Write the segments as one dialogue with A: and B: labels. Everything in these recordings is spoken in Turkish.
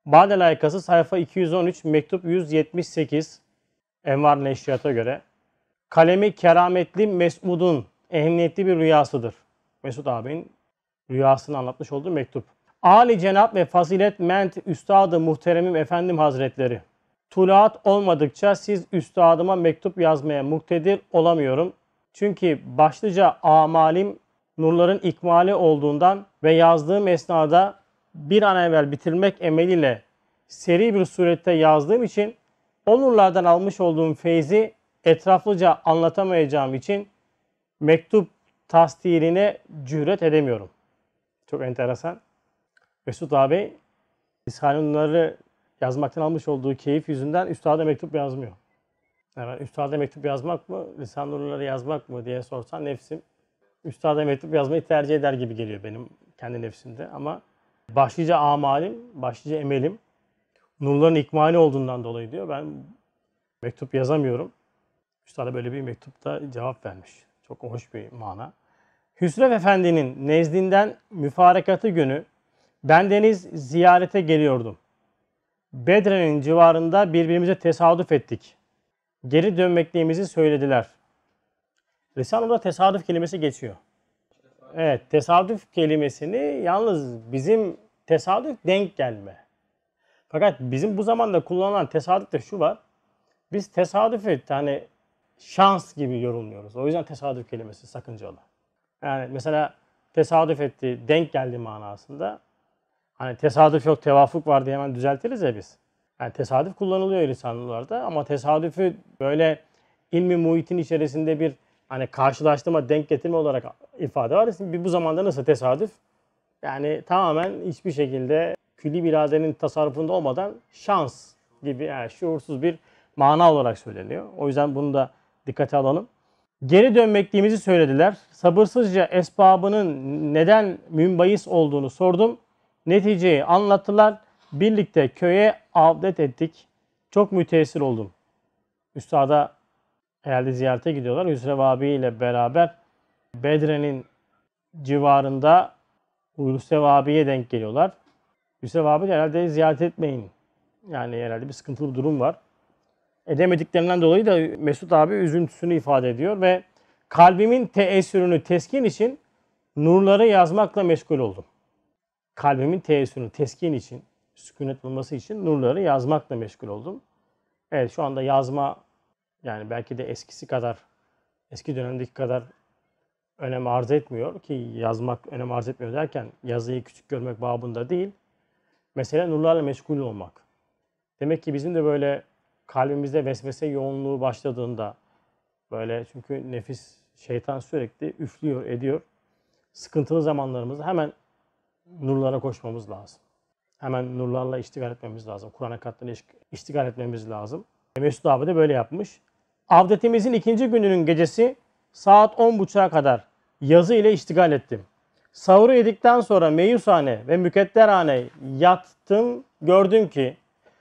A: Bade layıkası sayfa 213, mektup 178 Envar Neşriyat'a göre. Kalemi kerametli Mesud'un ehemmiyetli bir rüyasıdır. Mesud abinin rüyasını anlatmış olduğu mektup. Ali Cenab ve Fazilet Ment Üstad-ı Muhteremim Efendim Hazretleri. Tulaat olmadıkça siz üstadıma mektup yazmaya muktedir olamıyorum. Çünkü başlıca amalim nurların ikmali olduğundan ve yazdığım esnada bir an evvel bitirmek emeliyle seri bir surette yazdığım için o nurlardan almış olduğum feyzi etraflıca anlatamayacağım için mektup tasdirine cüret edemiyorum. Çok enteresan. Mesud abi Risale-i Nur'ları yazmaktan almış olduğu keyif yüzünden üstada mektup yazmıyor. Yani üstada mektup yazmak mı, Risale-i Nur'ları yazmak mı diye sorsan nefsim üstada mektup yazmayı tercih eder gibi geliyor benim kendi nefsimde. Ama başlıca amalim, başlıca emelim nurların ikmali olduğundan dolayı diyor. Ben mektup yazamıyorum. Üstada böyle bir mektupta cevap vermiş. Çok hoş bir mana. Hüsrev Efendi'nin nezdinden müfarekatı günü bendeniz ziyarete geliyordum. Bedre'nin civarında birbirimize tesadüf ettik. Geri dönmekliğimizi söylediler. Risale'de tesadüf kelimesi geçiyor. Evet, tesadüf kelimesini yalnız bizim tesadüf denk gelme. Fakat bizim bu zamanda kullanılan tesadüfte şu var. Biz tesadüfü hani şans gibi yorumluyoruz. O yüzden tesadüf kelimesi sakıncalı. Yani mesela tesadüf etti, denk geldi manasında. Hani tesadüf yok, tevafuk var diye hemen düzeltiriz ya biz. Yani tesadüf kullanılıyor lisanlarda ama tesadüfü böyle ilmi muhitin içerisinde bir hani karşılaştırma, denk getirme olarak ifade var. Şimdi bu zamanda nasıl tesadüf? Yani tamamen hiçbir şekilde külli bir iradenin tasarrufunda olmadan şans gibi yani şuursuz bir mana olarak söyleniyor. O yüzden bunu da dikkate alalım. Geri dönmekliğimizi söylediler. Sabırsızca esbabının neden münbahis olduğunu sordum. Neticeyi anlattılar. Birlikte köye avdet ettik. Çok müteessir oldum. Üstada herhalde ziyarete gidiyorlar. Hüsrev abi ile beraber Bedre'nin civarında Hüsrev abiye denk geliyorlar. Hüsrev abi de herhalde ziyaret etmeyin. Yani herhalde bir sıkıntılı bir durum var. Edemediklerinden dolayı da Mesud abi üzüntüsünü ifade ediyor ve kalbimin teessürünü teskin için nurları yazmakla meşgul oldum. Kalbimin teessürünü teskin için, sükunet bulması için nurları yazmakla meşgul oldum. Evet şu anda yazma yani belki de eskisi kadar, eski dönemdeki kadar önem arz etmiyor ki yazmak önem arz etmiyor derken yazıyı küçük görmek babında değil. Mesele nurlarla meşgul olmak. Demek ki bizim de böyle kalbimizde vesvese yoğunluğu başladığında böyle çünkü nefis, şeytan sürekli üflüyor, ediyor. Sıkıntılı zamanlarımızda hemen nurlara koşmamız lazım. Hemen nurlarla iştigal etmemiz lazım. Kur'an hakikatlerine iştigal etmemiz lazım. Mesud abi de böyle yapmış. Avdetimizin ikinci gününün gecesi saat 10.30'a kadar yazı ile iştigal ettim. Sahuru yedikten sonra meyushane ve mükedderhane yattım. Gördüm ki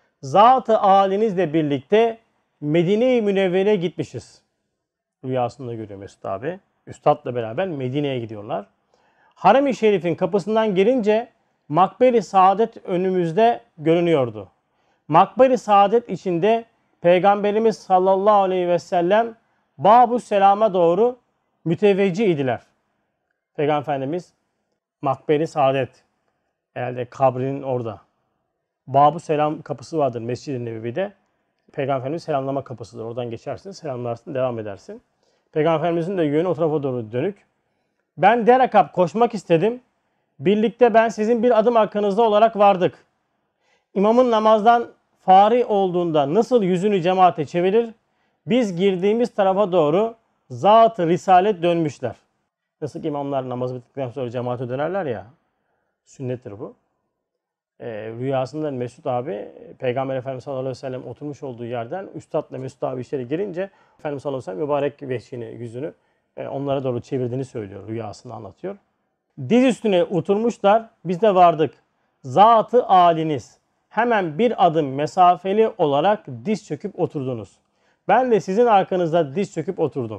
A: zat-ı âlinizle birlikte Medine-i Münevvere'ye gitmişiz. Rüyasında görüyor Mesud abi. Üstadla beraber Medine'ye gidiyorlar. Harem-i Şerif'in kapısından girince Makber-i Saadet önümüzde görünüyordu. Makber-i Saadet içinde Peygamberimiz sallallahu aleyhi ve sellem Bab-ı Selam'a doğru müteveccih idiler. Peygamber Efendimiz Makber-i Saadet herhalde kabrinin orada. Bab-ı Selam kapısı vardır Mescid-i Nebevi'de. Peygamber Efendimiz selamlama kapısıdır. Oradan geçersin, selamlarsın, devam edersin. Peygamber Efendimizin de yönü o tarafa doğru dönük. Ben derekap koşmak istedim. Birlikte ben sizin bir adım arkanızda olarak vardık. İmamın namazdan fari olduğunda nasıl yüzünü cemaate çevirir? Biz girdiğimiz tarafa doğru zat-ı risalet dönmüşler. Nasıl ki imamlar namazı bittikten sonra cemaate dönerler ya. Sünnettir bu. Rüyasında Mesud abi Peygamber Efendimiz sallallahu aleyhi ve sellem oturmuş olduğu yerden Üstad'la Mesud abi içeri girince Efendimiz sallallahu aleyhi ve sellem mübarek vehşini, yüzünü onlara doğru çevirdiğini söylüyor. Rüyasını anlatıyor. Diz üstüne oturmuşlar. Biz de vardık. Zat-ı âliniz. Hemen bir adım mesafeli olarak diz çöküp oturdunuz. Ben de sizin arkanızda diz çöküp oturdum.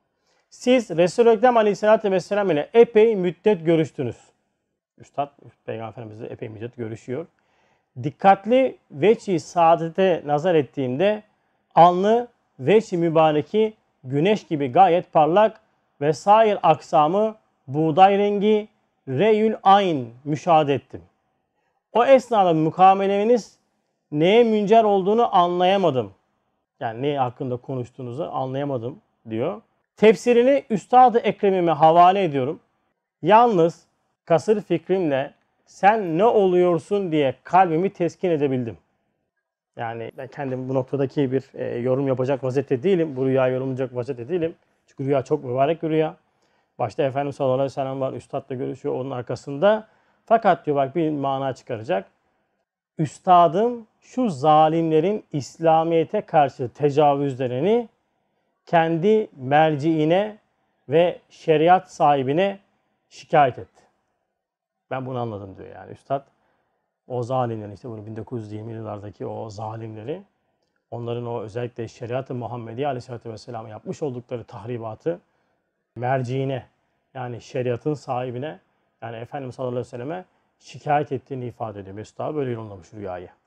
A: Siz Resul-i Ekrem aleyhissalatü vesselam ile epey müddet görüştünüz. Üstad Peygamber Efendimiz'le epey müddet görüşüyor. Dikkatli veçi saadete nazar ettiğimde alnı veçi mübareki güneş gibi gayet parlak ve sair aksamı buğday rengi reyül ayn müşahede ettim. O esnada mukamelemeniz neye müncer olduğunu anlayamadım. Yani ne hakkında konuştuğunuzu anlayamadım diyor. Tefsirini Üstad-ı Ekrem'ime havale ediyorum. Yalnız kasır fikrimle sen ne oluyorsun diye kalbimi teskin edebildim. Yani ben kendim bu noktadaki bir yorum yapacak vaziyette değilim. Bu rüya yorumlayacak vaziyette değilim. Çünkü rüya çok mübarek bir rüya. Başta Efendimiz sallallahu aleyhi ve sellem var. Üstadla görüşüyor onun arkasında. Fakat diyor bak bir mana çıkaracak. Üstadım şu zalimlerin İslamiyet'e karşı tecavüzlerini kendi merciine ve şeriat sahibine şikayet etti. Ben bunu anladım diyor yani Üstad. O zalimlerin işte bunu 1920'li yıllardaki o zalimleri onların o özellikle şeriat-ı Muhammediye aleyhissalatü vesselam yapmış oldukları tahribatı merciine yani şeriatın sahibine yani Efendimiz sallallahu aleyhi ve selleme şikayet ettiğini ifade ediyor. Mesut abi böyle yorumlamış rüyayı.